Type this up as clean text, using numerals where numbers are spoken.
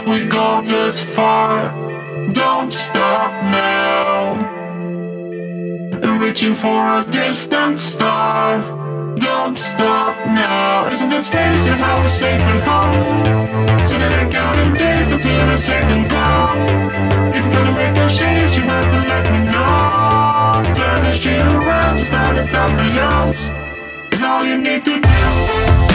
we go this far. Don't stop now. Reaching for a distant star. Don't stop now. Isn't it strange how we're safe at home? So that I counting days until the second go. If you're gonna make a change, you have to let me know. Turn the shit around, just start at the top of yours. It's all you need to do.